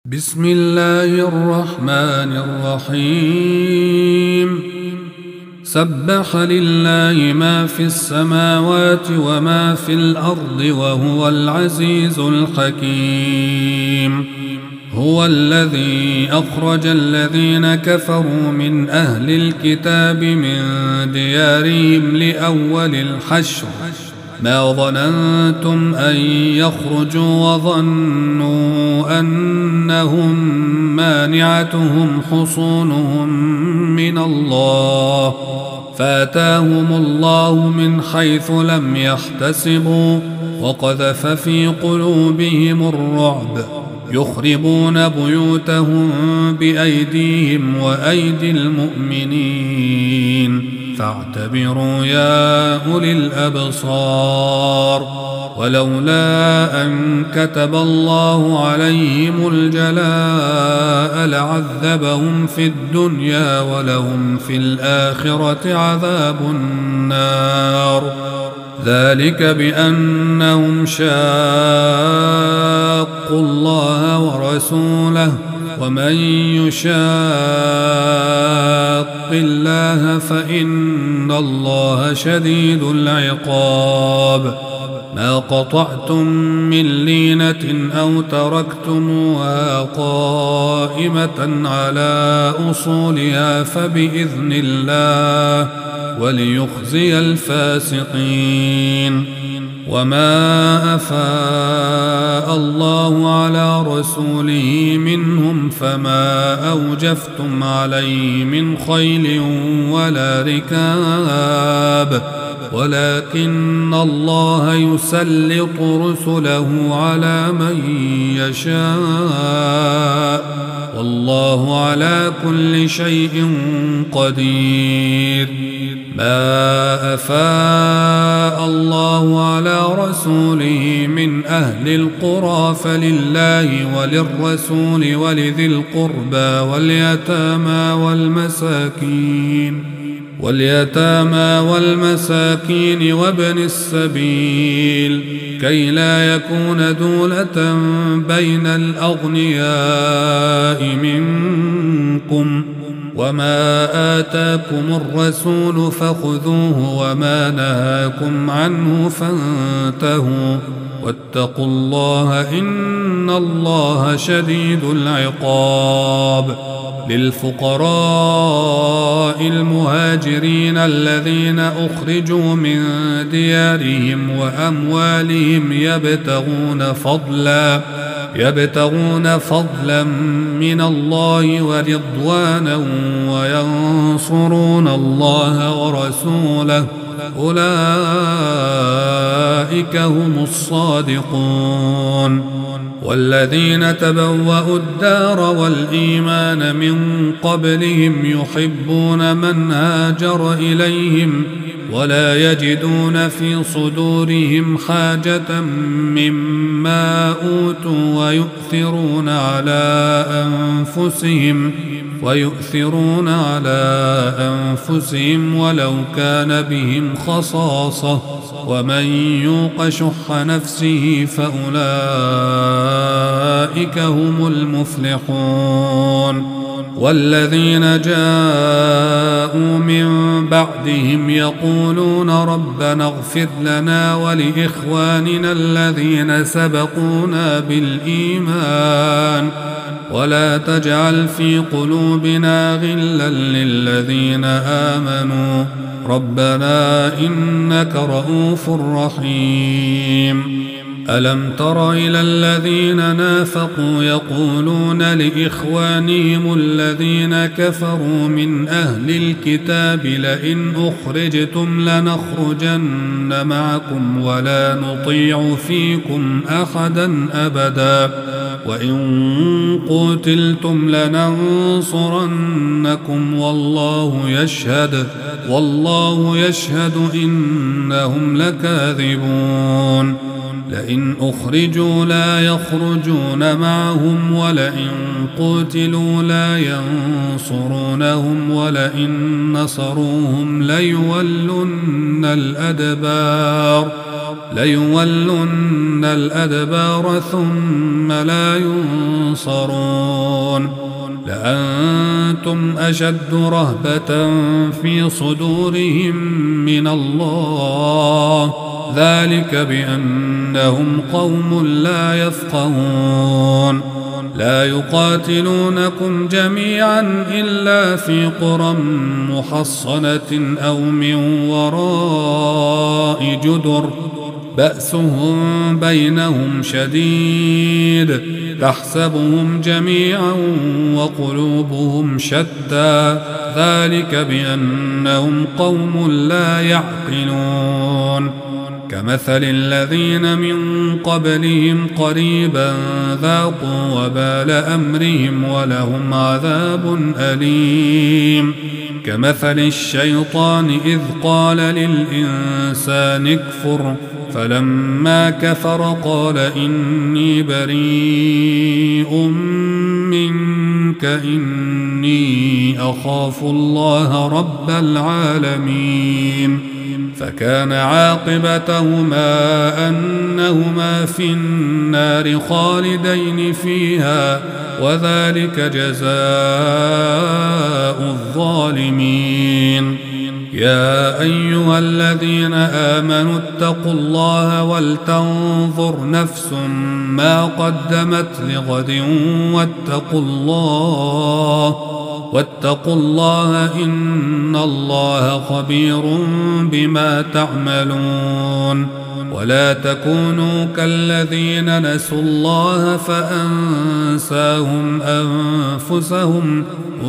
بسم الله الرحمن الرحيم. سبح لله ما في السماوات وما في الأرض وهو العزيز الحكيم. هو الذي أخرج الذين كفروا من أهل الكتاب من ديارهم لأول الحشر ما ظننتم أن يخرجوا وظنوا أنهم مانعتهم حصونهم من الله فآتاهم الله من حيث لم يحتسبوا وقذف في قلوبهم الرعب يخربون بيوتهم بأيديهم وأيدي المؤمنين فاعتبروا يا أولي الأبصار. ولولا أن كتب الله عليهم الجلاء لعذبهم في الدنيا ولهم في الآخرة عذاب النار. ذلك بأنهم شاقوا الله ورسوله ومن يشاق الله فإن الله شديد العقاب. ما قطعتم من لينة أو تركتموها قائمة على أصولها فبإذن الله وليخزي الفاسقين. وما أفاء الله على رسوله منهم فما أوجفتم عليه من خيل ولا ركاب ولكن الله يسلط رسله على من يشاء والله على كل شيء قدير. ما أفاء الله على رسوله من أهل القرى فلله وللرسول ولذي القربى واليتامى والمساكين وابن السبيل كي لا يكون دولة بين الأغنياء منكم. وما آتاكم الرسول فخذوه وما نهاكم عنه فانتهوا واتقوا الله إن الله شديد العقاب. للفقراء المهاجرين الذين أخرجوا من ديارهم وأموالهم يبتغون فضلا من الله ورضوانا وينصرون الله ورسوله أولئك هم الصادقون. والذين تبوأوا الدار والإيمان من قبلهم يحبون من هاجر إليهم ولا يجدون في صدورهم حاجة مما أوتوا ويؤثرون على أنفسهم ولو كان بهم خصاصة ومن يوق شح نفسه فأولئك هم المفلحون. والذين جاءوا من بعدهم يقولون ربنا اغفر لنا ولإخواننا الذين سبقونا بالإيمان ولا تجعل في قلوبنا غلا للذين آمنوا ربنا إنك رؤوف رحيم. ألم تر إلى الذين نافقوا يقولون لإخوانهم الذين كفروا من أهل الكتاب لئن أخرجتم لنخرجن معكم ولا نطيع فيكم أحدا أبدا وإن قتلتم لننصرنكم والله يشهد إنهم لكاذبون. لئن أخرجوا لا يخرجون معهم ولئن قتلوا لا ينصرونهم ولئن نصروهم ليولن الأدبار ليولن الأدبار ثم لا ينصرون لأنتم أشد رهبة في صدورهم من الله ذلك بأنهم قوم لا يفقهون لا يقاتلونكم جميعا إلا في قرى محصنة أو من وراء جدر بأسهم بينهم شديد تحسبهم جميعا وقلوبهم شتى ذلك بأنهم قوم لا يعقلون كمثل الذين من قبلهم قريبا ذاقوا وبال أمرهم ولهم عذاب أليم كمثل الشيطان إذ قال للإنسان اكفر فلما كفر قال إني بريء منك إني أخاف الله رب العالمين فكان عاقبتهما أنهما في النار خالدين فيها وذلك جزاء الظالمين يا أيها الذين آمنوا اتقوا الله ولتنظر نفس ما قدمت لغد واتقوا الله إن الله خبير بما تعملون ولا تكونوا كالذين نسوا الله فأنساهم أنفسهم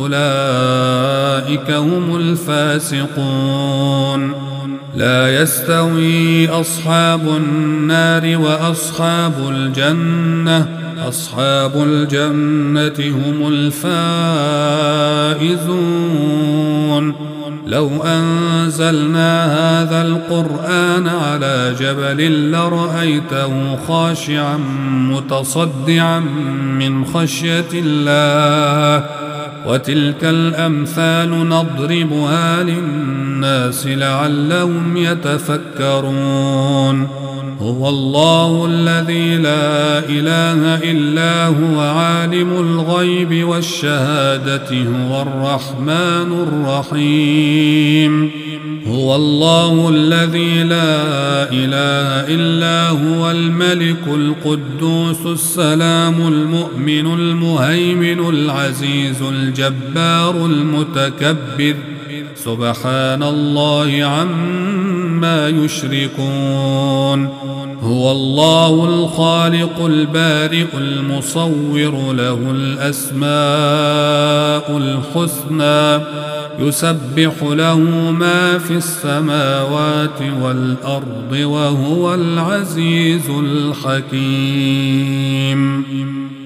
أولئك هم الفاسقون لا يستوي أصحاب النار وأصحاب الجنة أصحاب الجنة هم الفائزون لو أنزلنا هذا القرآن على جبل لرأيته خاشعا متصدعا من خشية الله وتلك الأمثال نضربها للناس لعلهم يتفكرون هو الله الذي لا إله إلا هو عالم الغيب والشهادة هو الرحمن الرحيم هو الله الذي لا إله إلا هو الملك القدوس السلام المؤمن المهيمن العزيز الجبار المتكبر سبحان الله عما يشركون هو الله الخالق البارئ المصور له الأسماء الحسنى يسبح له ما في السماوات والأرض وهو العزيز الحكيم